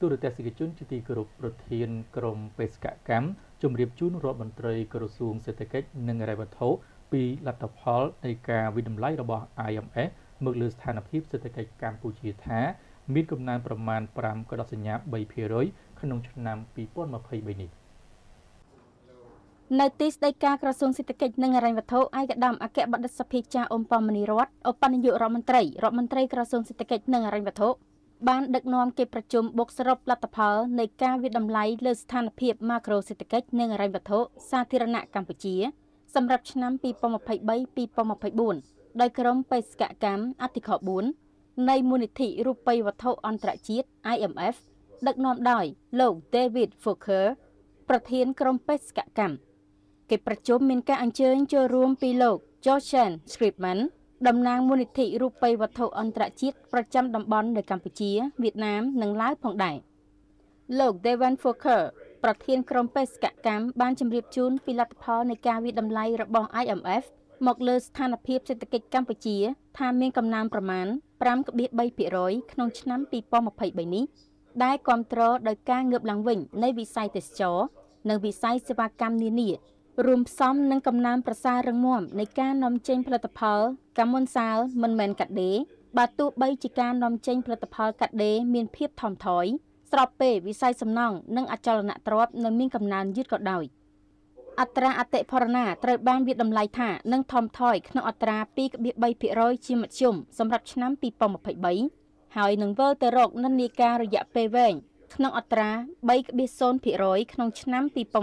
ទូរទស្សនិកជនជាទីគោរពប្រធានក្រុមបេសកកម្មជំរាបជូនរដ្ឋមន្ត្រីក្រសួងសេដ្ឋកិច្ចនិងហិរញ្ញវត្ថុពីលទ្ធផលនៃការវិតម្លៃរបស់ IMF មកលើស្ថានភាពសេដ្ឋកិច្ចកម្ពុជាថាមានកំណើនប្រមាណ 5 កដសញ្ញា 3% ក្នុងឆ្នាំ 2023 នេះនៅទីស្តីការក្រសួងសេដ្ឋកិច្ចនិងហិរញ្ញវត្ថុឯកឧត្តមអគ្គបដិសភាចារអ៊ុំប៉មនីរតឧបនាយករដ្ឋមន្ត្រីក្រសួងសេដ្ឋកិច្ចនិងហិរញ្ញវត្ថុបានដឹកនាំកិច្ចប្រជុំបុកសរុបលទ្ធផលនៃការវិតម្លៃលើស្ថានភាពម៉ាក្រូសេដ្ឋកិច្ចនិងហិរញ្ញវត្ថុសាធារណៈកម្ពុជាសម្រាប់ឆ្នាំ 2023-2024 ដោយក្រុមបេសកកម្មអធិខ4នៃមូលនិធិរូបិយវត្ថុអន្តរជាតិ IMF ដឹកនាំដោយលោក David Fokker ប្រធានក្រុមបេសកកម្មកិច្ចប្រជុំមានការអញ្ជើញចូលរួមពីលោក Jochen Scripman តំណាងមូលនិធិរូបិយវត្ថុអន្តរជាតិប្រចាំតំបន់នៅកម្ពុជាវៀតណាមនិងឡាវផងដែរលោក David Fokker ប្រធានក្រុមបេសកកម្មបានជម្រាបជូនពីលទ្ធផលនៃការវិតម្លៃរបស់ IMF មកលើស្ថានភាពសេដ្ឋកិច្ចកម្ពុជាថាមានកំណើនប្រមាណ 5.3% ក្នុងឆ្នាំ 2023 នេះដែលគាំទ្រដោយការងើបឡើងវិញនៃវិស័យទេសចរណ៍និងវិស័យសេវាកម្មនានារួមផ្សំនឹងកំណើនប្រសើររឹងមាំនៃការនាំចេញផលិតផលកម្មមុនសាលមិនមែនកាត់ដេរបើទោះបីជាការនាំចេញផលិតផលកាត់ដេរមានភាពថមថយស្របពេលវិស័យសំណង់និងអចលនទ្រព្យនៅមានកំណើនយឺតក៏ដោយអត្រាអតិផរណាត្រូវបានវិតម្លៃថានឹងថមថយក្នុងអត្រា 2.3% ជាមធ្យមសម្រាប់ឆ្នាំ 2023 ហើយនឹងវិលទៅរកនិន្នាការរយៈពេលវែងក្នុងអត្រា 3.0% ក្នុងឆ្នាំ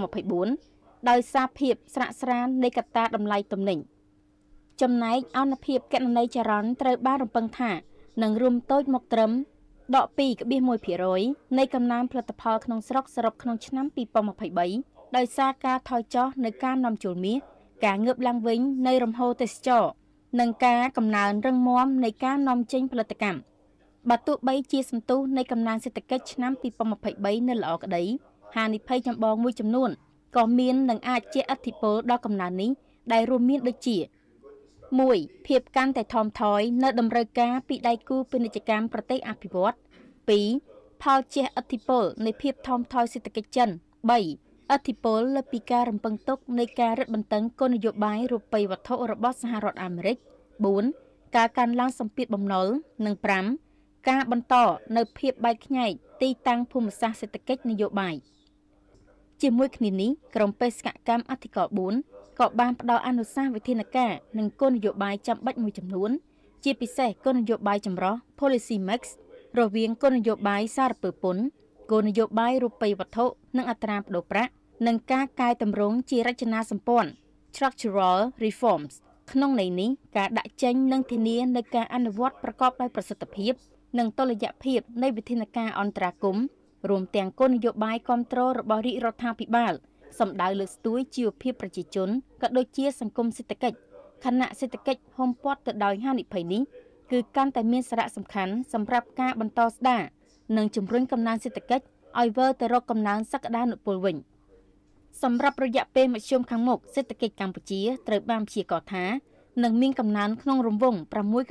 2024 ដោយសារភាពស្រាកស្រាននៃកត្តាតម្លៃទំនិញចំណែកអនុភាពគណនេយ្យចរន្តត្រូវបានរំពឹងថានឹងរួមតូចមកត្រឹមដក 2.1% នៃកំណើនផលិតផលក្នុងស្រុកសរុបក្នុងឆ្នាំ 2023 ដោយសារការថយចុះនៃការនាំចូលមាសការងើបឡើងវិញនៃរំហូរទេសចរនិងការកំណើនរឹងមាំនៃការនាំចេញផលិតកម្មបើទោះបីជាសន្ទុះនៃកំណើនសេដ្ឋកិច្ចឆ្នាំ 2023 នៅល្អក្តីហានិភ័យចម្បងមួយចំនួនក៏មាននឹងអាចជះឥទ្ធិពលដល់កំណើននេះដែលរួមមានដូចជា 1. ភាពកាន់តែថមថយនៅតម្រូវការពីដៃគូពាណិជ្ជកម្មប្រទេសអភិវឌ្ឍន៍ 2. ផលជះឥទ្ធិពលនៃភាពថមថយសេដ្ឋកិច្ចចិន 3. ឥទ្ធិពលលើពីការរំពឹងទុកនៃការរឹតបន្តឹងគោលនយោបាយរូបិយវត្ថុរបស់សហរដ្ឋអាមេរិក 4. ការកើនឡើងសម្ពាធបំណុល និង 5. ការបន្តនៅភាពបែកខ្ញែកទីតាំងភូមិសាស្ត្រសេដ្ឋកិច្ចនយោបាយជាមួយគ្នានេះក្រុមបេសកកម្មអធិការ4ក៏បានផ្ដល់អនុសាសន៍វិធានការនិងគោលនយោបាយចាំបាច់មួយចំនួនជាពិសេសគោលនយោបាយចម្រុះ Policy Mix រវាងគោលនយោបាយសារពើពន្ធគោលនយោបាយរូបិយវត្ថុនិងអត្រាប្តូរប្រាក់និងការកែតម្រង់ជារចនាសម្ព័ន្ធ Structural Reforms ក្នុងន័យនេះការដាក់ចេញនិងធានានៃការអនុវត្តប្រកបដោយប្រសិទ្ធភាពនិងតុល្យភាពនៃវិធានការអន្តរាគមន៍រួមទាំងគោលនយោបាយគាំទ្ររបស់រាជរដ្ឋាភិបាលសម្ដៅលើកស្ទួយជីវភាពប្រជាជនក៏ដូចជាសង្គមសេដ្ឋកិច្ចខណៈសេដ្ឋកិច្ចហុំព័ទ្ធទៅដោយហានិភ័យនេះគឺកាន់តែមានសារៈសំខាន់សម្រាប់ការបន្តស្ដារនិងជំរុញកំណើនសេដ្ឋកិច្ចឲ្យវិលទៅរកកំណើនសក្តានុពលវិញសម្រាប់រយៈពេលមធ្យមខាងមុខសេដ្ឋកិច្ចកម្ពុជាត្រូវបានព្យាករណ៍ថានឹងមានកំណើនក្នុងរង្វង់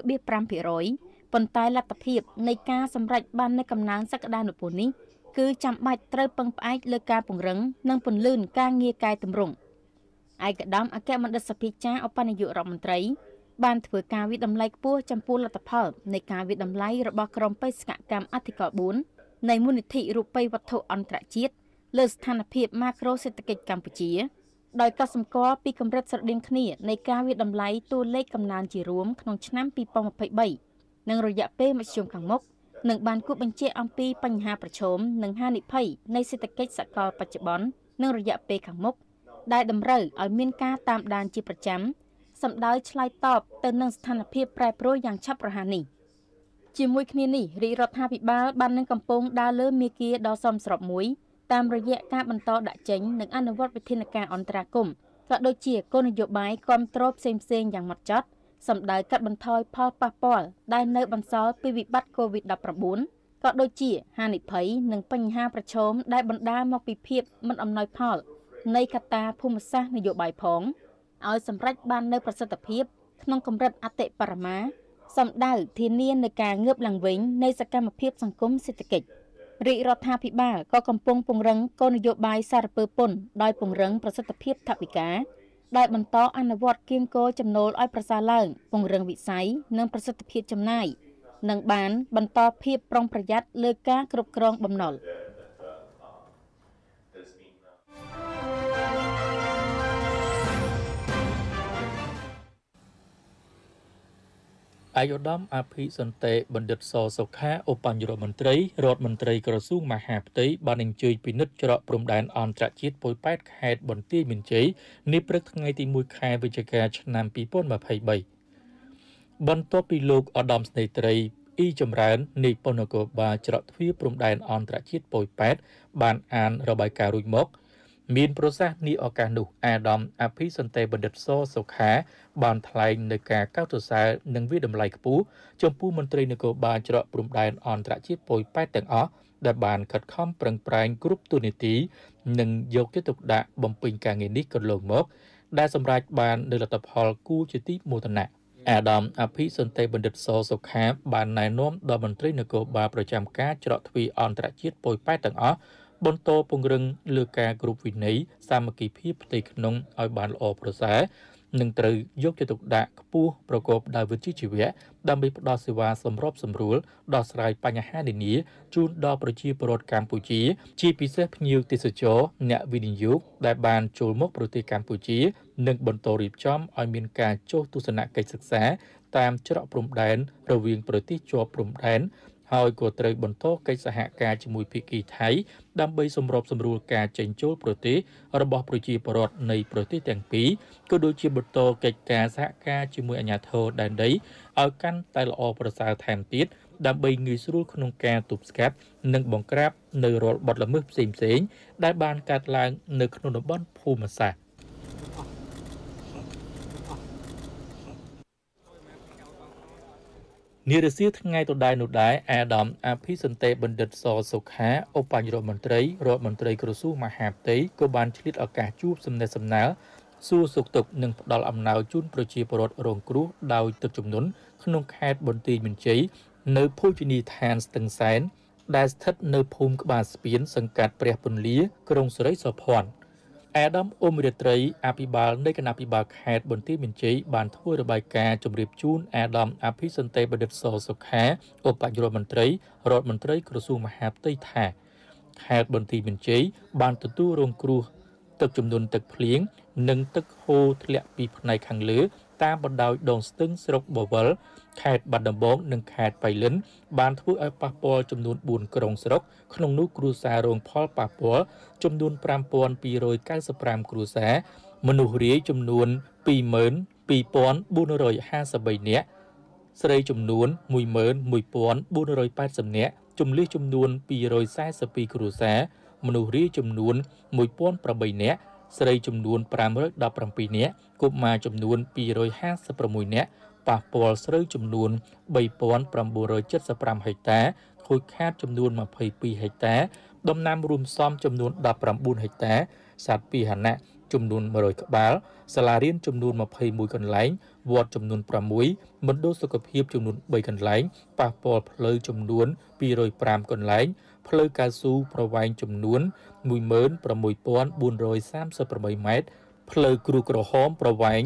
6.5% ប៉ុន្តែលទ្ធភាពនៃការសម្រេចបាននូវកំណើនសក្តានុពលនេះគឺចាំបាច់ត្រូវពឹងផ្អែកលើការពង្រឹងនិងពន្លឿនការងារកែតម្រង់ឯកឧត្តមអគ្គមណ្ឌិតសភាចារឧបនាយករដ្ឋមន្ត្រីបានធ្វើការវិតម្លៃខ្ពស់ចំពោះលទ្ធផលនៃការវិតម្លៃរបស់ក្រុមបេសកកម្មអធិការ4នៃមូលនិធិរូបិយវត្ថុអន្តរជាតិលើស្ថានភាពម៉ាក្រូសេដ្ឋកិច្ចកម្ពុជាដោយកត់សម្គាល់ពីកម្រិតស្រដៀងគ្នានៃការវិតម្លៃតួលេខកំណើនជារួមក្នុងឆ្នាំ 2023 និងរយៈពេលមធ្យមខាងមុខនឹងបានគូបញ្ជាក់អំពីបញ្ហាប្រឈមនិងហានិភ័យនៃសេដ្ឋកិច្ចសកលបច្ចុប្បន្ននិងរយៈពេលខាងមុខដែលតម្រូវឲ្យមានការតាមដានជាប្រចាំសម្ដៅឆ្លើយតបទៅនឹងស្ថានភាពប្រែប្រួលយ៉ាងឆាប់រហ័សនេះជាមួយគ្នានេះរាជរដ្ឋាភិបាលបាននឹងកំពុងដើរលើមាគ៌ាដ៏សមស្របមួយតាមរយៈការបន្តដាក់ចេញនិងអនុវត្តវិធានការអន្តរាគមន៍ក៏ដូចជាគោលនយោបាយគាំទ្រផ្សេងៗយ៉ាងម៉ត់ចត់សម្ដៅកាត់បន្ថយផលប៉ះពាល់ដែលនៅបន្សល់ពីវិបត្តិ COVID-19 ក៏ដូចជាហានិភ័យនិងបញ្ហាប្រឈមដែលបណ្ដាលមកពីភាពមិនអំណោយផលនៃកត្តាភូមិសាស្ត្រនយោបាយផងឲ្យសម្រេចបាននូវប្រសិទ្ធភាពក្នុងកម្រិតអតិបរមាសម្ដៅធានានៅការងើបឡើងវិញនៃសកម្មភាពសង្គមសេដ្ឋកិច្ចរាជរដ្ឋាភិបាលក៏កំពុងពង្រឹងគោលនយោបាយសារពើពន្ធដោយពង្រឹងប្រសិទ្ធភាពថវិកាដោយបន្តអនុវត្តគៀងគរចំណូលឲ្យប្រសើរឡើងពង្រឹងវិស័យនិងប្រសិទ្ធភាពចំណាយនិងបានបន្តភាពប្រុងប្រយ័ត្នលើការគ្រប់គ្រងបំណុលឯកឧត្តមអភិសន្តិបណ្ឌិតសសុខាឧបញ្ញរដ្ឋមន្ត្រីរដ្ឋមន្ត្រីក្រសួងមហាផ្ទៃបានអញ្ជើញពិនិត្យច្រកព្រំដែនអន្តរជាតិប៉ោយប៉ែតខេត្តបន្ទាយមានជ័យនាព្រឹកថ្ងៃទី1ខែវិច្ឆិកាឆ្នាំ2023បន្ទាប់ពីលោកឧត្តមស្នេហ៍ត្រីអ៊ីចម្រើននៃប៉ុនគរបាលច្រកទ្វារព្រំដែនអន្តរជាតិប៉ោយប៉ែតបានអានរបាយការណ៍រួចមកមានប្រសាសន៍នាឱកាសនោះអាដាមអភិសន្តិបណ្ឌិតសសុខាបានថ្លែងនៅការកោតសរសើរនិងវិតម្លៃខ្ពស់ចំពោះមន្ត្រីនគរបាលច្រកព្រំដែនអន្តរជាតិប៉ោយប៉ែតទាំងអស់ដែលបានខិតខំប្រឹងប្រែងគ្រប់ទូនាទីនិងយកចិត្តទុកដាក់បំពេញការងារនេះកន្លងមកដែលសម្រេចបាននូវលទ្ធផលគួរជាទីមោទនៈអាដាមអភិសន្តិបណ្ឌិតសសុខាបានណែនាំដល់មន្ត្រីនគរបាលប្រចាំការច្រកទ្វារអន្តរជាតិប៉ោយប៉ែតទាំងអស់បន្តពង្រឹងលើការគ្រប់វិន័យសាមគ្គីភាពផ្ទៃក្នុងឲ្យបានល្អប្រសើរនិងត្រូវយកចិត្តទុកដាក់ខ្ពស់ប្រកបដោយវិជ្ជាជីវៈដើម្បីផ្តល់សេវាសម្របសម្រួលដោះស្រាយបញ្ហានានាជូនដល់ប្រជាពលរដ្ឋកម្ពុជាជាពិសេសភ្ញៀវទេសចរអ្នកវិនិយោគដែលបានចូលមកប្រទេសកម្ពុជានិងបន្តរៀបចំឲ្យមានការចុះទស្សនកិច្ចសិក្សាតាមច្រកព្រំដែនរវាងប្រទេសជាប់ព្រំដែនហើយក៏ត្រូវបន្តកិច្ចសហការជាមួយភាគីថៃដើម្បីសម្របសម្រួលការចេញចូលប្រទេសរបស់ប្រជាពលរដ្ឋនៃប្រទេសទាំងពីរក៏ដូចជាបន្តកិច្ចការសហការជាមួយអាជ្ញាធរដែនដីឲ្យកាន់តែល្អប្រសើរថែមទៀតដើម្បីងាយស្រួលក្នុងការទប់ស្កាត់និងបង្ក្រាបនៅរាល់បទល្មើសផ្សេងៗដែលបានកើតឡើងនៅក្នុងតំបន់ភូមិសាស្ត្រនារសៀលថ្ងៃដដែលនោះដែរអាដាមអភិសន្តិបណ្ឌិតសសុខាឧបញ្ញរដ្ឋមន្ត្រីក្រសួងមហាផ្ទៃក៏បានឆ្លៀតឱកាសជួបសំណេះសំណាលសួរសុខទុក្ខនិងផ្ដល់អំណោយជូនប្រជាពលរដ្ឋរងគ្រោះដោយទឹកជំនន់ក្នុងខេត្តបន្ទាយមានជ័យនៅភោជនីយដ្ឋានស្ទឹងសែនដែលស្ថិតនៅភូមិក្បាលស្ពានសង្កាត់ព្រះពន្លាក្រុងសិរីសោភ័ណ្ឌអាដាមអ៊ុំរិត្រីអភិបាលនៃគណៈភិបាលខេត្តបន្ទាយមានជ័យបានធ្វើរបាយការណ៍ជម្រាបជូនអាដាមអភិសន្តិបណ្ឌិតសសុខាឧបញ្ញរដ្ឋមន្ត្រីក្រសួងមហាផ្ទៃថាខេត្តបន្ទាយមានជ័យបានទទួលរងគ្រោះទឹកជំនន់ទឹកភ្លៀងនិងទឹកហូរធ្លាក់ពីផ្នែកខាងលើតាមបណ្ដោយដងស្ទឹងស្រុកបវលខេត្តបាត់ដំបងនិងខេត្តបៃលិនបានធ្វើឲ្យប៉ះពាល់ចំនួន4ក្រុងស្រុកក្នុងនោះគ្រួសាររងផលប៉ះពាល់ចំនួន5295គ្រួសារមនុស្សរាយចំនួន22453នាក់ស្រីចំនួន11480នាក់ជំនឿចំនួន242គ្រួសារមនុស្សរាយចំនួន1008នាក់ស្រីចំនួន517នាក់កុមារចំនួន256នាក់ប៉ះពាល់ស្រូវចំនួន3975ហិកតាខូចខាតចំនួន22ហិកតាដំណាំរួមផ្សំចំនួន19ហិកតាសត្វពាហនៈចំនួន100ក្បាលសាលារៀនចំនួន21កន្លែងវត្តចំនួន6មណ្ឌលសុខភាពចំនួន3កន្លែងប៉ះពាល់ផ្លូវចំនួន205កន្លែងផ្លូវកៅស៊ូប្រវែងចំនួន16438ម៉ែត្រផ្លូវគ្រូក្រហមប្រវែង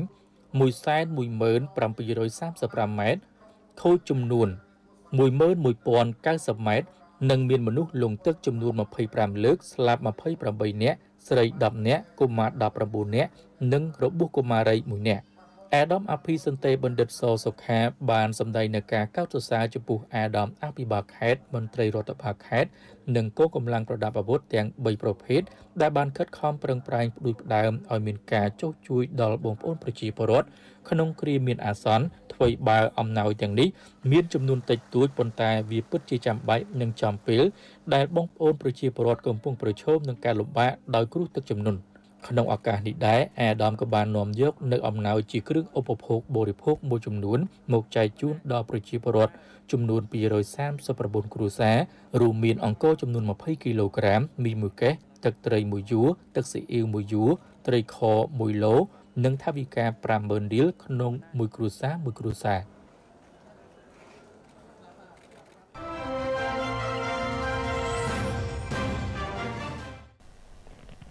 11735ម៉ែត្រខូចចំនួន11090ម៉ែត្រនិងមានមនុស្សលង់ទឹកចំនួន25លើកស្លាប់28នាក់ស្រី10នាក់កុមារ19នាក់និងរបួសកុមារី1នាក់អាដាមអភិសន្តិបណ្ឌិតសសុខាបានសម្ដែងនៅការកោតសរសើរចំពោះអាដាមអភិបាលខេត្តមន្ត្រីរដ្ឋបាលខេត្តនិងកងកម្លាំងប្រដាប់អាវុធទាំង3ប្រភេទដែលបានខិតខំប្រឹងប្រែងផ្ដួចផ្ដើមឲ្យមានការចុះជួយដល់បងប្អូនប្រជាពលរដ្ឋក្នុងគ្រាមានអាសន្នអ្វីបើអំណោយទាំងនេះមានចំនួនតិចតួចប៉ុន្តែវាពិតជាចាំបាច់និងចំពេលដែលបងប្អូនប្រជាពលរដ្ឋកំពុងប្រឈមនឹងការលំបាកដោយគ្រោះទឹកជំនន់ក្នុងឱកាសនេះដែរអាដាមក៏បាននាំយកនៅអំណោយជាគ្រឿងឧបភោគបរិភោគមួយចំនួនមកចែកជូនដល់ប្រជាពលរដ្ឋចំនួន239គ្រួសាររួមមានអង្ករចំនួន20គីឡូក្រាមមី1កេសទឹកត្រី1យួរទឹកស៊ីអ៊ីវ1យួរត្រីខ1ឡូនិងថវិកា50000រៀលក្នុងមួយគ្រួសារ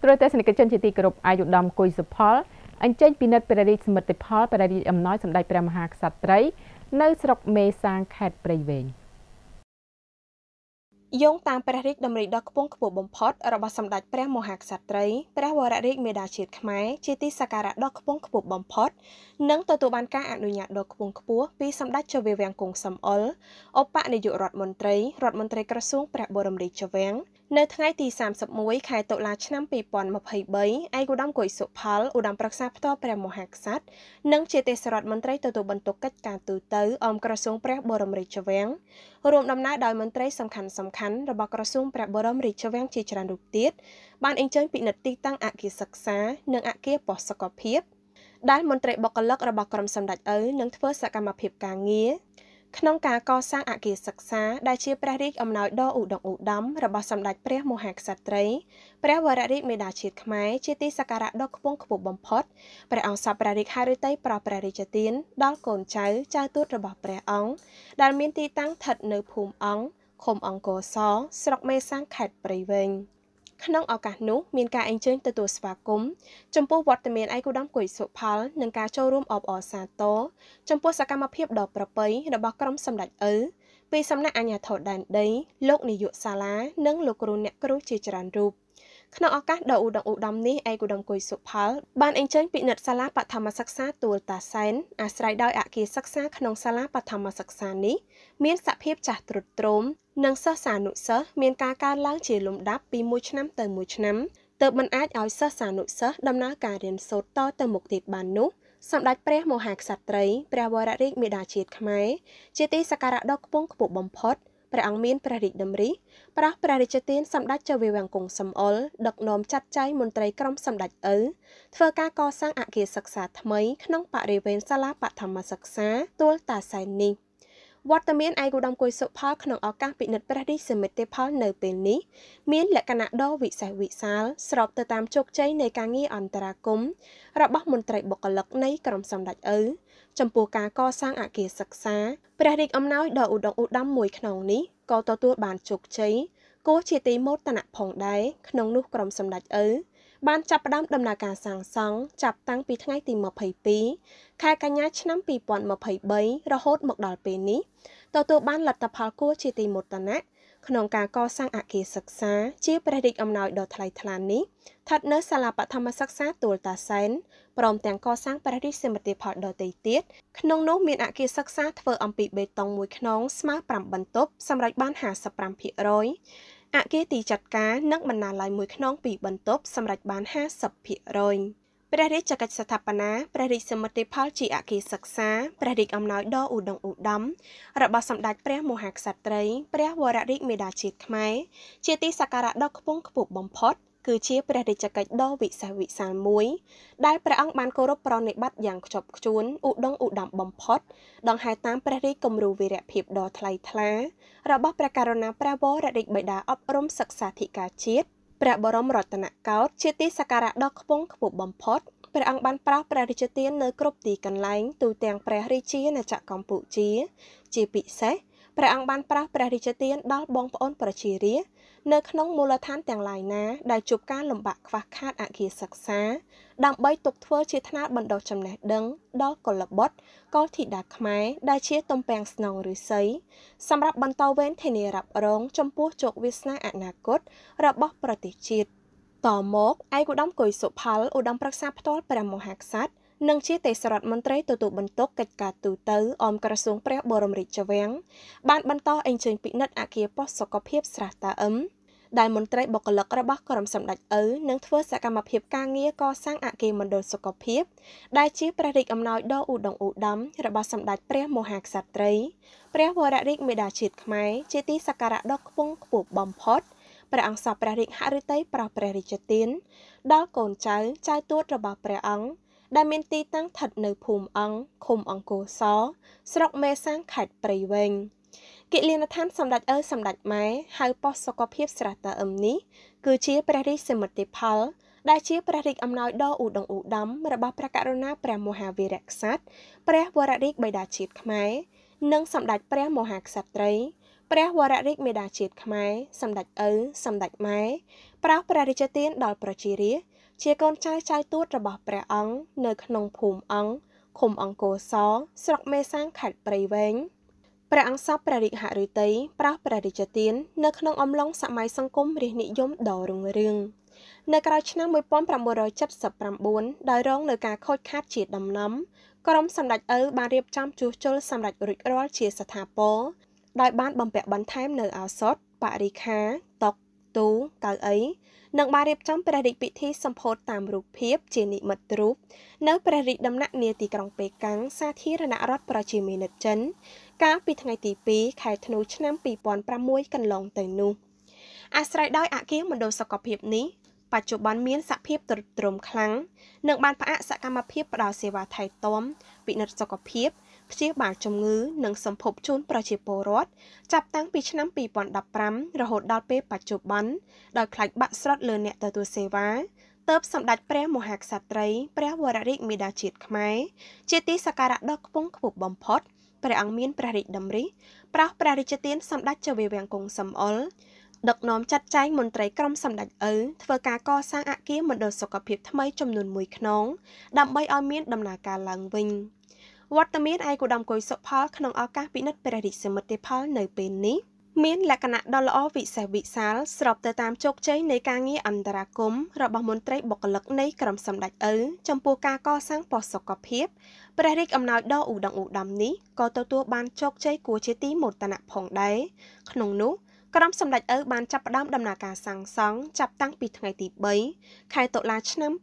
ត្រួតទស្សនិកជនជាទីគោរពអាយុដំគុយសុផលអញ្ជើញពិនិត្យព្រះរាជសមិទ្ធផលព្រះរាជអំណោយសម្ដេចព្រះមហាក្សត្រីនៅស្រុកមេសាងខេត្តព្រៃវែងយោងតាមព្រះរាជតម្រិយដ៏ខ្ពង់ខ្ពស់បំផុតរបស់សម្ដេចព្រះមហាក្សត្រីព្រះវររាជមេដាជាតិខ្មែរជាទីសក្ការៈដ៏ខ្ពង់ខ្ពស់បំផុតនិងទទួលបានការអនុញ្ញាតដ៏ខ្ពង់ខ្ពស់ពីសម្ដេចចៅវាំងគង់សំអល់ឧបនាយករដ្ឋមន្ត្រីក្រសួងព្រះបរមរាជវាំងនៅថ្ងៃទី31ខែតុលាឆ្នាំ2023ឯកឧត្តមគុយសុផលឧត្តមប្រឹក្សាផ្ទាល់ព្រះមហាក្សត្រនិងជាទេសរដ្ឋមន្ត្រីទទួលបន្ទុកកិច្ចការទូតអង្គក្រសួងព្រះបរមរាជវាំងរួមដំណើរដោយមន្ត្រីសំខាន់របស់ក្រសួងព្រះបរមរាជវាំងជាច្រើនរូបទៀតបានអញ្ជើញពិនិត្យទីតាំងអគារសិក្សានិងអគារប៉ុស្តិ៍សុខភាពដែលមន្ត្រីបុគ្គលិករបស់ក្រុមសម្ដេចឪនឹងធ្វើសកម្មភាពការងារក្នុងការកសាងអគារសិក្សាដែលជាព្រះរាជអំណោយដ៏ឧត្តុង្គឧត្តមរបស់សម្ដេចព្រះមហាក្សត្រីព្រះវររាជមេដាជាតិខ្មែរជាទីសក្ការៈដ៏ខ្ពង់ខ្ពស់បំផុតព្រះអង្គសពព្រះរាជហឫទ័យប្រោសព្រះរាជទានដល់កូនចៅទូតរបស់ព្រះអង្គដែលមានទីតាំងស្ថិតនៅភូមិអង្គឃុំអង្គរសស្រុកមេសាំងខេត្តព្រៃវែងក្នុងឱកាសនោះមានការអញ្ជើញទទួលស្វាគមន៍ចំពោះវត្តមានឯកឧត្តមគុយសុផលនិងការចូលរួមអបអរសាទរចំពោះសកម្មភាពដ៏ប្រពៃរបស់ក្រុមសម្ដេចឪពីសំណាក់អាជ្ញាធរដែនដីលោកនាយកសាលានិងលោកគ្រូអ្នកគ្រូជាច្រើនរូបក្នុងឱកាសដ៏ឧត្តមឧត្តមនេះឯកឧត្តមគុយសុផលបានអញ្ជើញពិនិត្យសាលាបឋមសិក្សាទួលតាសែនអាស្រ័យដោយអគារសិក្សាក្នុងសាលាបឋមសិក្សានេះមានសភាពចាស់ទ្រុឌទ្រោមនិងសិស្សានុសិស្សមានការកើនឡើងជាលំដាប់ពីមួយឆ្នាំទៅមួយឆ្នាំទើបមិនអាចឲ្យសិស្សានុសិស្សដំណើរការរៀនសូត្រតទៅមុខទៀតបាននោះសម្ដេចព្រះមហាក្សត្រីព្រះវររាជមេដាជាតិខ្មែរជាទីសក្ការៈដ៏ខ្ពង់ខ្ពស់បំផុតព្រះអង្គមានព្រះរាជតម្រិះប្រោសព្រះរាជទានសម្ដេចចៅវាំងគង់សំអល់ដឹកនាំចាត់ចែងមន្ត្រីក្រុមសម្ដេចឪធ្វើការកសាងអគារសិក្សាថ្មីក្នុងបរិវេណសាលាបឋមសិក្សាទួលតាសែននេះវត្តមានឯកឧត្តមគុយសុផលក្នុងឱកាសពិនិត្យព្រះរាជសមិទ្ធផលនៅពេលនេះមានលក្ខណៈដ៏វិសេសវិសាលស្របទៅតាមជោគជ័យនៃការងារអន្តរាគមន៍របស់មន្ត្រីបុគ្គលិកនៃក្រុមសម្ដេចឪចំពោះការកសាងអគារសិក្សាព្រះរាជអំណោយដ៏ឧត្តមឧត្តមមួយខ្នងនេះក៏ទទួលបានជោគជ័យគួរជាទីមោទនៈផងដែរក្នុងនោះក្រុមសម្ដេចឪបានចាប់ផ្ដើមដំណើរការសាងសង់ចាប់តាំងពីថ្ងៃទី22ខែកញ្ញាឆ្នាំ2023រហូតមកដល់ពេលនេះទទួលបានលទ្ធផលគួរជាទីមោទនៈក្នុងការកសាងអគារសិក្សាជាព្រះរាជអំណោយដ៏ថ្លៃថ្លានេះស្ថិតនៅសាលាបឋមសិក្សាទួលតាសែនព្រមទាំងកសាងព្រះរាជសមិទ្ធផលដទៃទៀតក្នុងនោះមានអគារសិក្សាធ្វើអំពីបេតុងមួយខ្នងស្មើ5បន្ទប់សម្រាប់បាន 55% អគារទីចាត់ការនិងបណ្ណាល័យមួយខ្នង2បន្ទប់សម្រាប់បាន 50% ព្រះរាជកិច្ចស្ថាបនាព្រះរាជសមិទ្ធផលជាអគារសិក្សាព្រះរាជអំណោយដ៏ឧត្តមឧត្តមរបស់សម្ដេចព្រះមហាក្សត្រីព្រះវររាជមេដាជាតិខ្មែរជាទីសក្ការៈដ៏ខ្ពង់ខ្ពស់បំផុតគឺជាព្រះរាជកិច្ចដ៏វិសេសវិសាលមួយដែលព្រះអង្គបានគោរពប្រណិប័តយ៉ាងខ្ជាប់ខ្ជួនឧត្តមឧត្តមបំផុតដង្ហែតាមព្រះរាជគំរូវីរភាពដ៏ថ្លៃថ្លារបស់ព្រះករុណាព្រះវររាជបិតាអប់រំសិក្សាធិការជាតិព្រះបរមរតនកោដ្ឋជាទីសក្ការៈដ៏ខ្ពង់ខ្ពស់បំផុតព្រះអង្គបានប្រោសព្រះរាជទាននៅគ្រប់ទីកន្លែងទូទាំងព្រះរាជាណាចក្រកម្ពុជាជាពិសេសព្រះអង្គបានប្រោសព្រះរាជទានដល់បងប្អូនប្រជារាស្ត្រនៅក្នុងមូលដ្ឋានទាំងឡាយណាដែលជួបការលំបាកខ្វះខាតអគារសិក្សាដើម្បីទុកធ្វើជាថ្នាលបណ្ដុះចំណេះដឹងដល់កុលបុត្រកុលធីតាខ្មែរដែលជាទំពាំងស្នងឫស្សីសម្រាប់បន្តវេនធានារ៉ាប់រងចំពោះជោគវាសនាអនាគតរបស់ប្រទេសជាតិតមកឯកឧត្តមគុយសុផលឧត្តមប្រឹក្សាផ្ទាល់ព្រះមហាក្សត្រនិងជាទេសរដ្ឋមន្ត្រីទទួលបន្ទុកកិច្ចការទូតអង្គក្រសួងព្រះបរមរាជវាំងបានបន្តអញ្ជើញពិនិត្យអគារប៉ុស្តិ៍សុខភាពស្រះតាអឹមដែលមន្ត្រីបុគ្គលិករបស់ក្រុមសម្ដេចឪនឹងធ្វើសកម្មភាពការងារកសាងអគារមណ្ឌលសុខភាពដែលជាព្រះរាជអំណោយដ៏ឧត្តមឧត្តមរបស់សម្ដេចព្រះមហាក្សត្រីព្រះវររាជមេដាជាតិខ្មែរជាទីសក្ការៈដ៏ខ្ពង់ខ្ពស់បំផុតព្រះអង្គសពព្រះរាជហឫទ័យប្រោសព្រះរាជទានដល់កូនចៅទូតរបស់ព្រះអង្គដែលមានទីតាំងស្ថិតនៅភូមិអង្គឃុំអង្គរសស្រុកមេសាំងខេត្តព្រៃវែងគិលានដ្ឋានសម្ដេចឪសម្ដេចម៉ែហៅប៉ុស្តិ៍សុខភាពស្រះតាអឹមនេះគឺជាព្រះរាជសមិទ្ធផលដែលជាព្រះរាជអំណោយដ៏ឧត្តមឧត្តមរបស់ព្រះករុណាព្រះមហាវីរក្សត្រព្រះវររាជបិតាជាតិខ្មែរនិងសម្ដេចព្រះមហាក្សត្រីព្រះវររាជមេដាជាតិខ្មែរសម្ដេចឪសម្ដេចម៉ែប្រោសព្រះរាជទានដល់ប្រជារាស្ត្រជាកូនចៅចៅទួតរបស់ព្រះអង្គនៅក្នុងភូមិអង្គឃុំអង្គរសស្រុកមេសាំងខេត្តព្រៃវែងព្រះអង្គសពព្រះរាជហឫទ័យប្រោសព្រះរាជទាននៅក្នុងអំឡុងសម័យសង្គមរាស្ត្រនិយមដ៏រុងរឿងនៅក្រោយឆ្នាំ1979ដោយរងនឹងការខូចខាតជាដំណំក្រុមសម្ដេចឪបានរៀបចំជួសជុលសម្ដេចរួចរាល់ជាស្ថាពរដោយបានបំពាក់បន្ថែមនៅឱសថបរិក្ខារតុទូកៅអីនិងបានរៀបចំព្រះរាជពិធីសម្ពោធតាមរូបភាពជានិមិត្តរូបនៅព្រះរាជដំណាក់នាទីក្រុងប៉េកាំងសាធារណរដ្ឋប្រជាមានិតចិនកាលពីថ្ងៃទី2ខែធ្នូឆ្នាំ2006កន្លងទៅនោះអាស្រ័យដោយអគារមណ្ឌលសុខភាពនេះបច្ចុប្បន្នមានសភាពទ្រុឌទ្រោមខ្លាំងនិងបានផ្អាកសកម្មភាពផ្ដល់សេវាថែទាំពិនិត្យសុខភាពព្យាបាលជំងឺនិងសម្ភពជូនប្រជាពលរដ្ឋចាប់តាំងពីឆ្នាំ2015រហូតដល់ពេលបច្ចុប្បន្នដោយខ្លាចបាក់ស្រុតលើអ្នកទទួលសេវាទើបសម្ដេចព្រះមហាក្សត្រីព្រះវររាជមេដាជាតិខ្មែរជាទីសក្ការៈដ៏ខ្ពង់ខ្ពស់បំផុតព្រះអង្គមានព្រះរាជតម្រិះប្រោសព្រះរាជទានសម្ដេចចៅវាំងគង់សំអល់ដឹកនាំចាត់ចែងមន្ត្រីក្រុមសម្ដេចឪធ្វើការកសាងអគារមណ្ឌលសុខភាពថ្មីចំនួន1ខ្នងដើម្បីឲ្យមានដំណើរការឡើងវិញវត្តមានឯកឧត្តមកុយសុផលក្នុងឱកាសពិនិត្យព្រះរាជសមិទ្ធផលនៅពេលនេះមានលក្ខណៈដ៏ល្អវិសេសវិសាលស្របទៅតាមជោគជ័យនៃការងារអន្តរាគមន៍របស់មន្ត្រីបុគ្គលិកនៃក្រុមសម្ដេចឪចំពោះការកសាងប៉ុស្តិ៍សុខភាពព្រះរាជអំណោយដ៏ឧត្តមឧត្តមនេះក៏ទទួលបានជោគជ័យគួរជាទីមោទនៈផងដែរក្នុងនោះក្រុមសម្ដេចឪបានចាប់ផ្ដើមដំណើរការសាងសង់ចាប់តាំងពីថ្ងៃទី3ខែតុលាឆ្នាំ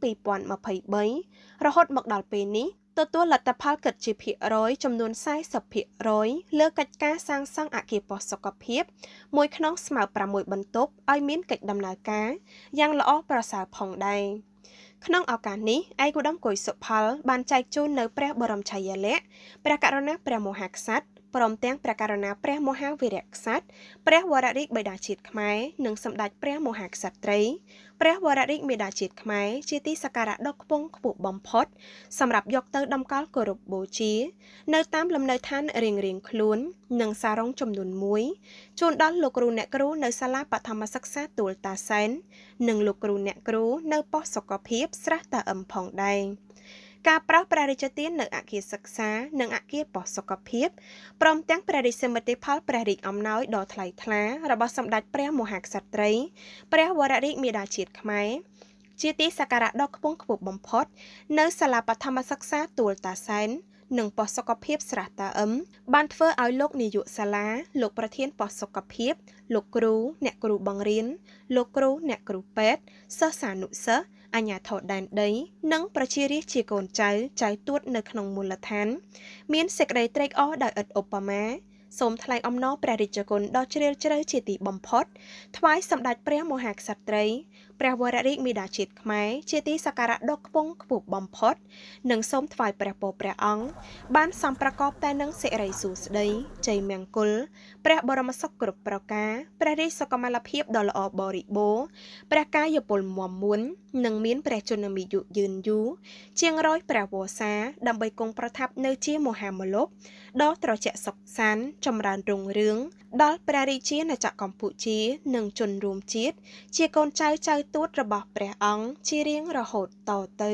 2023រហូតមកដល់ពេលនេះទទួលលទ្ធផលគិតជាភាគរយចំនួន 40% លើកិច្ចការសាងសង់អគារប៉ុស្តិ៍សុខភាពមួយខ្នងស្មើ6បន្ទប់ឲ្យមានកិច្ចដំណើរការយ៉ាងល្អប្រសើរផងដែរក្នុងឱកាសនេះឯកឧត្តមកុយសុផលបានចែកជូននៅព្រះបរមឆាយាល័ក្ខណ៍ព្រះករុណាព្រះមហាក្សត្រព្រមទាំងព្រះករុណាព្រះមហាវីរក្សត្រព្រះវររាជបិតាជាតិខ្មែរនិងសម្ដេចព្រះមហាក្សត្រីព្រះវររាជមេដាជាតិខ្មែរជាទីសក្ការៈដ៏ខ្ពង់ខ្ពស់បំផុតសម្រាប់យកទៅតម្កល់គោរពបូជានៅតាមលំនៅឋានរៀងៗខ្លួននិងសារុងចំនួន1ជូនដល់លោកគ្រូអ្នកគ្រូនៅសាលាបឋមសិក្សាទួលតាសែននិងលោកគ្រូអ្នកគ្រូនៅប៉ុស្តិ៍សុខភាពស្រះតាអឹមផងដែរការប្រោសព្រះរាជទាននៅអគារសិក្សានិងអគារប៉ុស្តិ៍សុខភាពព្រមទាំងព្រះរាជសមិទ្ធផលព្រះរាជអំណោយដ៏ថ្លៃថ្លារបស់សម្ដេចព្រះមហាក្សត្រីព្រះវររាជមេដាជាតិខ្មែរជាទីសក្ការៈដ៏ខ្ពង់ខ្ពស់បំផុតនៅសាលាបឋមសិក្សាទួលតាសែននិងប៉ុស្តិ៍សុខភាពស្រះតាអឹមបានធ្វើឲ្យលោកនាយកសាលាលោកប្រធានប៉ុស្តិ៍សុខភាពលោកគ្រូអ្នកគ្រូបង្រៀនលោកគ្រូអ្នកគ្រូពេទ្យសិស្សានុសិស្សអាជ្ញាធរដែនដីនិងប្រជារាស្ត្រជាកូនចៅទួតនៅក្នុងមូលដ្ឋានមានសេចក្តីត្រេកអរដោយឥតឧបមាសូមថ្លែងអំណរព្រះរាជគុណដ៏ជ្រាលជ្រៅជាទីបំផុតថ្វាយសម្ដេចព្រះមហាក្សត្រីព្រះវររាជមេដាជាតិខ្មែរជាទីសក្ការៈដ៏ខ្ពង់ខ្ពស់បំផុតនិងសូមថ្វាយព្រះពរព្រះអង្គបានសំប្រកបតែនឹងសិរីសួស្តីជ័យមង្គលព្រះបរមសុខគ្រប់ប្រការព្រះរាជសុខុមាលភាពដ៏ល្អបរិបូរណ៍ព្រះកាយពលមាំមួននិងមានព្រះជន្មាយុយឺនយូរជាង100ព្រះវស្សាដើម្បីគង់ប្រថាប់នៅជាមហាមលុបដ៏ត្រជាក់សុខសាន្តចម្រើនរុងរឿងដល់ព្រះរាជាណាចក្រកម្ពុជានិងជនរួមជាតិជាកូនចៅទួតរបស់ព្រះអង្គជារៀងរហូតតទៅ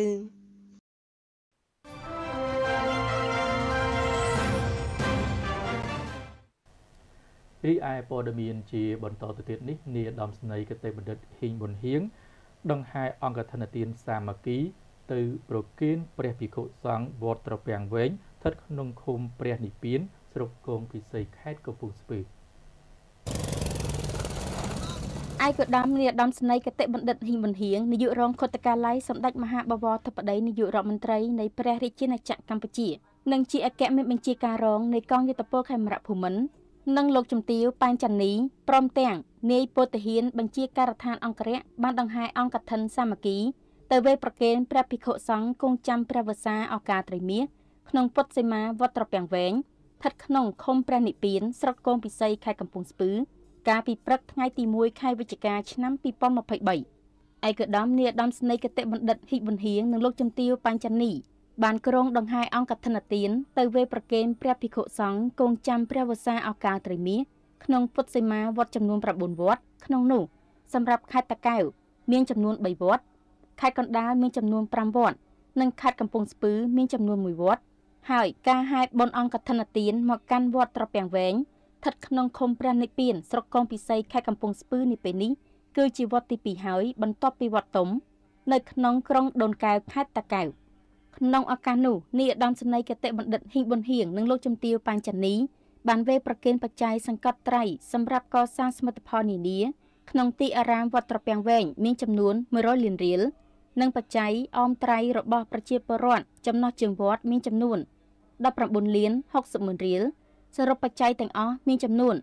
រីឯព័ត៌មានជាបន្តទៅទៀតនេះនាយឧត្តមស្នេហ៍គតិបណ្ឌិតហ៊ីងប៊ុនហៀងដង្ហែអង្គធនទានសាមគ្គីទៅប្រគេនព្រះភិក្ខុសង្ឃវត្តត្រពាំងវែងស្ថិតក្នុងឃុំព្រះនិព្វានស្រុកគងពិសីខេត្តកំពង់ស្ពឺឯកឧត្តមនាយឧត្តមស្នេហ៍គតិបណ្ឌិតហ៊ីងប៊ុនហៀងនាយករងខុទ្ទកាល័យសម្ដេចមហាបវរធិបតីនាយករដ្ឋមន្ត្រីនៃព្រះរាជាណាចក្រកម្ពុជានិងជាអគ្គមេបញ្ជាការរងនៃកងយុទ្ធពលខេមរៈភូមិន្ទនិងលោកជំទាវប៉ែនចាន់នីព្រមទាំងនាយពុទ្ធហ៊ានបញ្ជាការដ្ឋានអង្គរៈបានដង្ហែអង្គធិនសាមគ្គីទៅវេប្រគេនព្រះភិក្ខុសង្ឃគង់ចាំព្រះវស្សាឱកាសត្រីមាសក្នុងពុទ្ធសីមាវត្តត្រពាំងវែងស្ថិតក្នុងឃុំព្រះនិព្វានស្រុកគងពិសីខេត្តកំពង់ស្ពឺកាលពីព្រឹកថ្ងៃទី1ខែវិច្ឆិកាឆ្នាំ2023ឯកឧត្តមនាយឧត្តមស្នេហ៍គតិបណ្ឌិតហ៊ីងប៊ុនហៀងនិងលោកជំទាវប៉ែនចាន់នីបានគ្រងដង្ហែអង្គធនទានទៅវេប្រគេនព្រះភិក្ខុសង្ឃគង់ចាំព្រះវស្សាឱកាសត្រីមាសក្នុងពុទ្ធសីមាវត្តចំនួន9វត្តក្នុងនោះសម្រាប់ខេត្តតាកែវមានចំនួន3វត្តខេត្តកណ្ដាលមានចំនួន5វត្តនិងខេត្តកំពង់ស្ពឺមានចំនួន1វត្តហើយការហែបបុណ្យអង្គកឋិនទានមកកាន់វត្តត្រពាំងវែងស្ថិតក្នុងឃុំព្រះនិព្វានស្រុកកងពិសីខេត្តកំពង់ស្ពឺនេះពេលនេះគឺជាវត្តទី2ហើយបន្ទាប់ពីវត្តតុំនៅក្នុងក្រុងដូនកែវខេត្តតាកែវក្នុងឱកាសនោះនាយឧត្តមសេនីយ៍គតិបណ្ឌិតហ៊ីងប៊ុនហៀងនិងលោកជំទាវប៉ាញ់ចានីបានវេប្រគេនបច្ច័យសង្កត់ត្រៃសម្រាប់កសាងសមិទ្ធផលនានាក្នុងទីអារាមវត្តត្រពាំងវែងមានចំនួន100លានរៀលនិងបច្ច័យអមត្រៃរបស់ប្រជាពលរដ្ឋចំណុះជើងវត្តមានចំនួន19លាន60ម៉ឺនរៀលសរុបបច្ច័យទាំងអស់មានចំនួន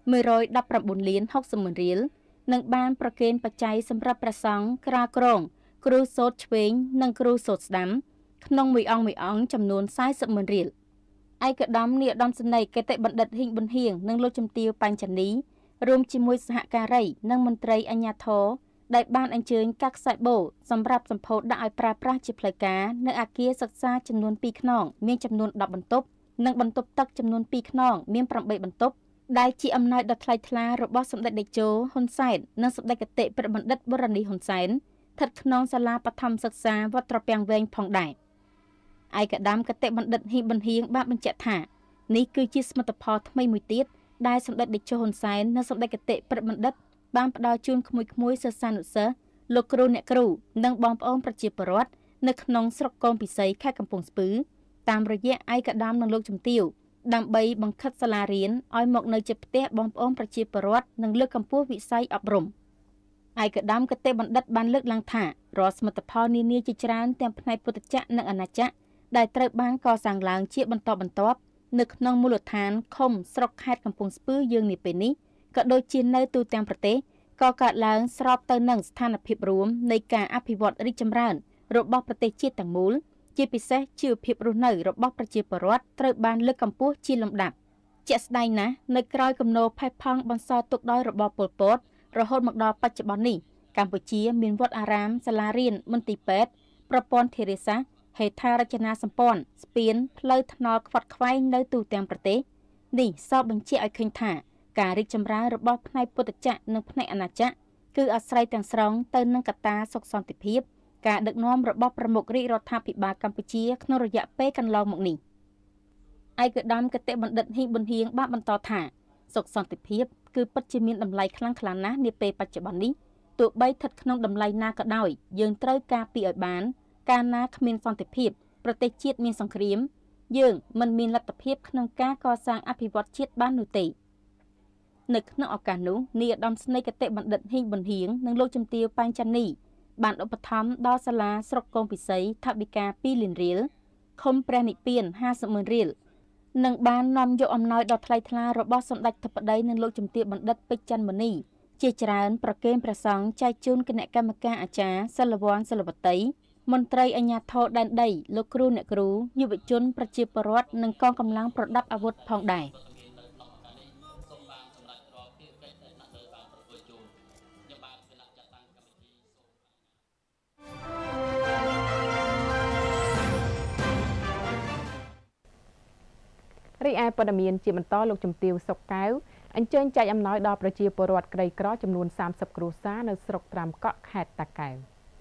119លាន60ម៉ឺនរៀលនិងបានប្រគេនបច្ច័យសម្រាប់ព្រះសង្ឃក្រាលក្រងគ្រូសូត្រឆ្វេងនិងគ្រូសូត្រស្ដាំក្នុងមួយអង្គចំនួន40ម៉ឺនរៀលឯកឧត្តមនាយឧត្តមសេនីយ៍គតិបណ្ឌិតហ៊ីងប៊ុនហៀងនិងលោកជំទាវប៉ាញ់ចានីរួមជាមួយសហការីនិងមន្ត្រីអាជ្ញាធរដែលបានអញ្ជើញកាក់ខ្សែបូសម្រាប់សម្ពោធដាក់ឲ្យប្រើប្រាស់ជាផ្លូវការនៅអគារសិក្សាចំនួន2ខ្នងមានចំនួន10បន្ទប់និងបន្ទប់ទឹកចំនួន2ខ្នងមាន8បន្ទប់ដែលជាអំណោយដ៏ថ្លៃថ្លារបស់សម្ដេចតេជោហ៊ុនសែននិងសម្ដេចគតិព្រះបណ្ឌិតបូរនីហ៊ុនសែនស្ថិតក្នុងសាលាបឋមសិក្សាវត្តត្រពាំងវែងផងដែរឯកឧត្តមគតិបណ្ឌិតហ៊ីងប៊ុនហៀងបានបញ្ជាក់ថានេះគឺជាសមិទ្ធផលថ្មីមួយទៀតដែលសម្ដេចតេជោហ៊ុនសែននិងសម្ដេចគតិព្រះបណ្ឌិតបានផ្ដល់ជូនក្មួយៗសិស្សានុសិស្សលោកគ្រូអ្នកគ្រូនិងបងប្អូនប្រជាពលរដ្ឋនៅក្នុងស្រុកកងពិសីខេត្តកំពង់ស្ពឺតាមរយៈឯកឧត្តមនិងលោកជំទាវដើម្បីបង្ខិតសាលារៀនឲ្យមកនៅជិតផ្ទះបងប្អូនប្រជាពលរដ្ឋនិងលើកកម្ពស់វិស័យអប់រំឯកឧត្តមគតិបណ្ឌិតបានលើកឡើងថារាល់សមិទ្ធផលនានាជាច្រើនទាំងផ្នែកពុទ្ធចក្រនិងអាណាចក្រដែលត្រូវបានកសាងឡើងជាបន្តបន្ទាប់នៅក្នុងមូលដ្ឋានឃុំស្រុកខេត្តកំពង់ស្ពឺយើងនាពេលនេះក៏ដូចជានៅទូទាំងប្រទេសក៏កើតឡើងស្របទៅនឹងស្ថានភាពរួមនៃការអភិវឌ្ឍរីកចម្រើនរបស់ប្រទេសជាតិទាំងមូលជាពិសេសជីវភាពរស់នៅរបស់ប្រជាពលរដ្ឋត្រូវបានលើកកម្ពស់ជាលំដាប់ជាក់ស្ដែងណាស់នៅក្រោយគំនោរផេះផង់បន្សល់ទុកដោយរបបប៉ុលពតរហូតមកដល់បច្ចុប្បន្ននេះកម្ពុជាមានវត្តអារាមសាលារៀនមន្ទីរពេទ្យប្រព័ន្ធធារាសាស្ត្រហេដ្ឋារចនាសម្ព័ន្ធស្ពានផ្លូវថ្នល់ខ្វាត់ខ្វែងនៅទូទាំងប្រទេសនេះសបញ្ជាក់ឲ្យឃើញថាការរីកចម្រើនរបស់ផ្នែកពុទ្ធចក្រនិងផ្នែកអាណាចក្រគឺអាស្រ័យទាំងស្រុងទៅនឹងកត្តាសុខសន្តិភាពការដឹកនាំរបស់ប្រមុខរាជរដ្ឋាភិបាលកម្ពុជាក្នុងរយៈពេលកន្លងមកនេះឯកឧត្តមគតិបណ្ឌិតហ៊ីងប៊ុនហៀងបានបន្តថាសុខសន្តិភាពគឺពិតជាមានតម្លៃខ្លាំងក្លាណាស់នាពេលបច្ចុប្បន្ននេះទោះបីស្ថិតក្នុងតម្លៃណាក៏ដោយយើងត្រូវការពារឲ្យបានកាលណាគ្មានសន្តិភាពប្រទេសជាតិមានសង្គ្រាមយើងមិនមានលទ្ធភាពក្នុងការកសាងអភិវឌ្ឍជាតិបាននោះទេនៅក្នុងឱកាសនោះនាយឧត្តមស្នេហ៍គតិបណ្ឌិតហ៊ីងប៊ុនហៀងនិងលោកជំទាវប៉ាញ់ចានីបានឧបត្ថម្ភដល់សាលាស្រុកកងពិសីថវិកា2លានរៀលឃុំព្រះនិព្វាន50ម៉ឺនរៀលនិងបាននាំយកអំណោយដ៏ថ្លៃថ្លារបស់សម្ដេចធិបតីនិងលោកជំទាវបណ្ឌិតពេជ្រច័ន្ទមុនីជាច្រើនប្រគេនព្រះសង្ឃចែកជូនគណៈកម្មការអាចារ្យសិលវ័នសិលវតីមន្ត្រីអាជ្ញាធរដែនដីលោកគ្រូអ្នកគ្រូយុវជនប្រជាពលរដ្ឋនិងកងកម្លាំងប្រដាប់អាវុធផងដែររីឯព័ត៌មានជាបន្តលោកជំទាវសុកកែវអញ្ជើញចែកអំណោយដល់ប្រជាពលរដ្ឋក្រីក្រចំនួន30គ្រួសារនៅស្រុកត្រាំកក់ខេត្តតាកែវ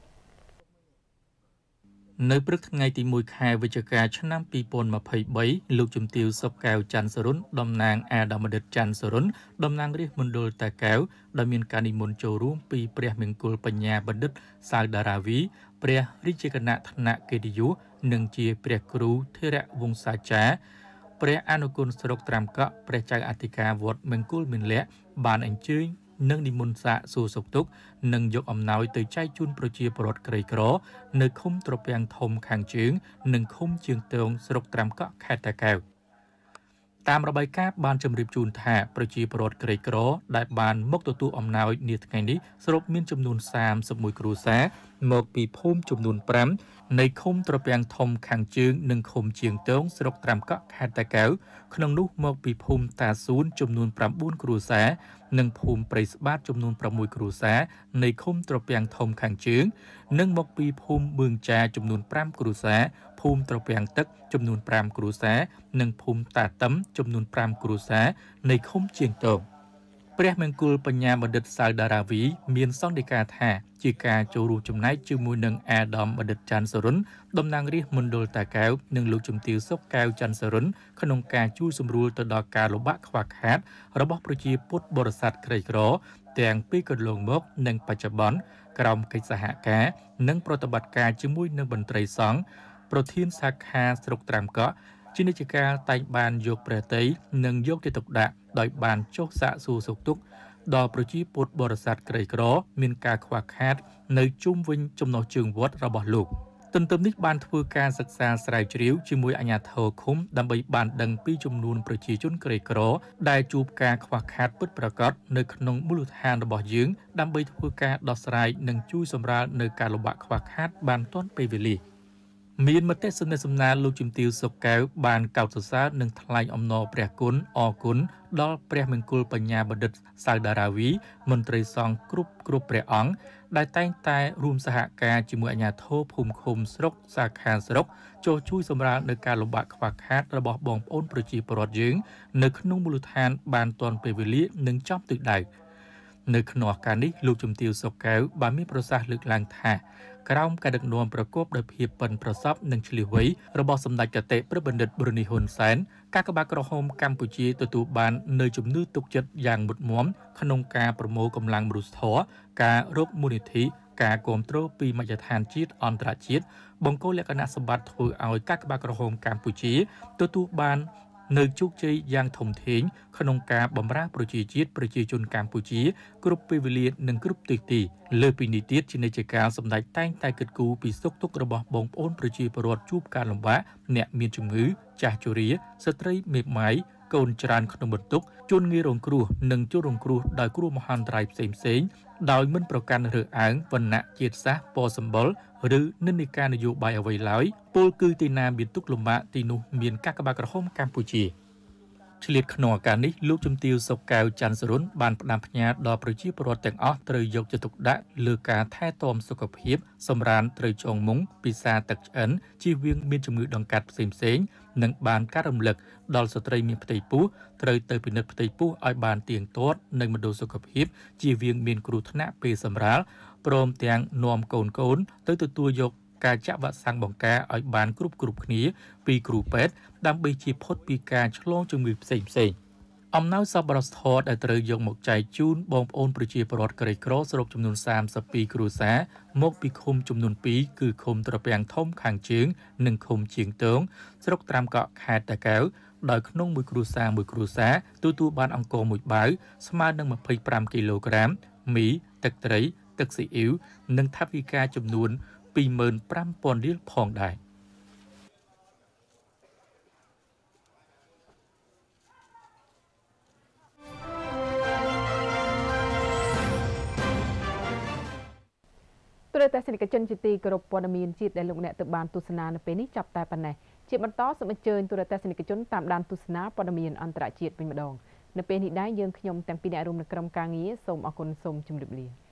នៅព្រឹកថ្ងៃទី1ខែវិច្ឆិកាឆ្នាំ2023លោកជំទាវសុកកែវច័ន្ទសរុនតំណាងអាដាមឌិតច័ន្ទសរុនតំណាងរាជមណ្ឌលតាកែវដែលមានការនិមន្តចូលរួមពីព្រះមង្គលបញ្ញាបណ្ឌិតសៅដារាវីព្រះរាជគណៈថ្នាក់កិត្តិយសនិងជាព្រះគ្រូធេរវង្សាចារ្យព្រះអនុគុណស្រុកត្រាំកក់ព្រះចៅអធិការវត្តមង្គលមានលក្ខបានអញ្ជើញនិងនិមន្តសាកសួរសុខទុក្ខនិងយកអំណោយទៅចែកជូនប្រជាពលរដ្ឋក្រីក្រនៅឃុំត្រពាំងធំខាងជើងនិងឃុំជើងទងស្រុកត្រាំកក់ខេត្តតាកែវតាមរបាយការណ៍បានជម្រាបជូនថាប្រជាពលរដ្ឋក្រីក្រដែលបានមកទទួលអំណោយនាថ្ងៃនេះសរុបមានចំនួន31គ្រួសារមកពីភូមិចំនួន5នៃឃុំត្រពាំងធំខាងជើងនិងឃុំជើងទងស្រុកត្រាំកក់ខេត្តតាកែវក្នុងនោះមកពីភូមិតាសួនចំនួន9គ្រួសារនិងភូមិព្រៃស្បាតចំនួន6គ្រួសារនៃឃុំត្រពាំងធំខាងជើងនិងមកពីភូមិបឿងចាចំនួន5គ្រួសារភូមិត្រពាំងទឹកចំនួន5គ្រួសារនិងភូមិតាតឹមចំនួន5គ្រួសារនៃឃុំជើងទងព្រះមង្គលបញ្ញាបណ្ឌិតសៅដារាវីមានសន្និកាថាជាការចូលរួមចំណែកជាមួយនឹងអាដាមបណ្ឌិតច័ន្ទសរុនតំណាងរាស្ត្រមណ្ឌលតាកែវនិងលោកជំទាវសុកកែវច័ន្ទសរុនក្នុងការជួយសម្រួលទៅដល់ការលំបាកខ្វះខាតរបស់ប្រជាពុទ្ធបរិស័ទក្រីក្រទាំងពីកន្លងមកនិងបច្ចុប្បន្នក្រោមកិច្ចសហការនិងប្រតិបត្តិការជាមួយនឹងមន្ត្រីសង្ឃប្រធានសាខាស្រុកត្រាំកក់ជានិច្ចកាលតែងបានយកព្រះតីនិងយកទៅទុកដាក់ដោយបានចុះសាកសួរសុខទុក្ខដល់ប្រជាពុទ្ធបរិស័ទក្រីក្រមានការខ្វះខាតនៅជុំវិញចំណុះជើងវត្តរបស់លោកទន្ទឹមនេះបានធ្វើការសិក្សាស្រាវជ្រាវជាមួយអាជ្ញាធរឃុំដើម្បីបានដឹងពីចំនួនប្រជាជនក្រីក្រដែលជួបការខ្វះខាតពិតប្រាកដនៅក្នុងមូលដ្ឋានរបស់យើងដើម្បីធ្វើការដោះស្រាយនិងជួយសម្រាលនៅការលំបាកខ្វះខាតបានទាន់ពេលវេលាមានមតិសន្និសីទលោកជំទាវសុកកែវបានកោតសរសើរនិងថ្លែងអំណរព្រះគុណអរគុណដល់ព្រះមង្គលបញ្ញាបណ្ឌិតសៅដារាវីមន្ត្រីសង្ឃគ្រប់ព្រះអង្គដែលតែងតែរួមសហការជាមួយអាជ្ញាធរភូមិឃុំស្រុកសាខាស្រុកចូលជួយសម្រាលនៅការលំបាកខ្វះខាតរបស់បងប្អូនប្រជាពលរដ្ឋយើងនៅក្នុងមូលដ្ឋានបានទាន់ពេលវេលានិងចំទិសដៅនៅក្នុងឱកាសនេះលោកជំទាវសុកកែវបានមានប្រសាសន៍លើកឡើងថាក្រោមការដឹកនាំប្រកបដោយភាពប៉ិនប្រសប់និងឆ្លៀសវៃរបស់សម្ដេចកតេព្រះបណ្ឌិតប៊ុននីហ៊ុនសែនកាកបាទក្រហមកម្ពុជាទទួលបាននូវជំនឿទុកចិត្តយ៉ាងមុតមាំក្នុងការប្រមូលកម្លាំងមនុស្សធម៌ការរកមូលនិធិការគ្រប់គ្រងពីមជ្ឈដ្ឋានជាតិអន្តរជាតិបង្កលក្ខណៈសម្បត្តិធ្វើឲ្យកាកបាទក្រហមកម្ពុជាទទួលបាននៅជោគជ័យយ៉ាងធំធេងក្នុងការបម្រើប្រជាជាតិប្រជាជនកម្ពុជាគ្រប់ពេលវេលានិងគ្រប់ទិសទីលើពីនេះទៀតជានិច្ចកាលសម្ដេចតែងតែគិតគូរពីសុខទុក្ខរបស់បងប្អូនប្រជាពលរដ្ឋជួបការលំបាកអ្នកមានជំងឺចាស់ជរាស្ត្រីមេម៉ាយកូនច្រើនក្នុងបន្ទុកជនងាយរងគ្រោះនិងជនរងគ្រោះដោយគ្រោះមហន្តរាយផ្សេងដោយមិនប្រកាន់រើសអើងវណ្ណៈជាតិសាសន៍ពណ៌សម្បុរឬនិន្នាការនយោបាយអ្វីឡើយពលគឺទីណាមានទុក្ខលំបាកទីនោះមានកាកបាទក្រហមកម្ពុជាឆ្លៀតក្នុងឱកាសនេះលោកជំទាវសុកកែវច័ន្ទសរុនបានផ្ដាំផ្ញើដល់ប្រជាពលរដ្ឋទាំងអស់ត្រូវយកចិត្តទុកដាក់លើការថែទាំសុខភាពសម្រានត្រូវចងមុងពិសាទឹកឆ្អិនជៀសវាងមានជំងឺដង្កាត់ផ្សេងនិងបានការរំលឹកដល់ស្ត្រីមានផ្ទៃពោះត្រូវទៅពិនិត្យផ្ទៃពោះឲ្យបានទៀងទាត់និងមណ្ឌលសុខភាពជៀសវាងមានគ្រោះថ្នាក់ពេលសម្រាលព្រមទាំងនាំកូនទៅទទួលយកការចាក់វ៉ាក់សាំងបង្ការឲ្យបានគ្រប់គ្នាពីគ្រូពេទ្យដើម្បីជៀសផុតពីការឆ្លងជំងឺផ្សេងអំណោយសប្បុរសធម៌ដែលត្រូវយកមកចែកជូនបងប្អូនប្រជាពលរដ្ឋក្រីក្រសរុបចំនួន32គ្រួសារមកពីឃុំចំនួន2គឺឃុំត្រពាំងធំខាងជើងនិងឃុំជាងទងស្រុកត្រាំកក់ខេត្តតាកែវដោយក្នុងមួយគ្រួសារទទួលបានអង្ករមួយបាវស្មើនឹង25គីឡូក្រាមមីទឹកត្រីទឹកស៊ីអ៊ីវនិងថវិកាចំនួន25,000រៀលផងដែរទូរទស្សនិកជនជាទីគោរពព័ត៌មានជាតិដែលលោកអ្នកទៅបានទស្សនានៅពេលនេះចាប់តែប៉ុណ្ណេះជាបន្តសូមអញ្ជើញទូរទស្សនិកជនតាមដានទស្សនាព័ត៌មានអន្តរជាតិវិញម្ដងនៅពេលនេះដែរយើងខ្ញុំទាំងពីរអ្នករួមនៅក្រុមការងារសូមអរគុណសូមជម្រាបលា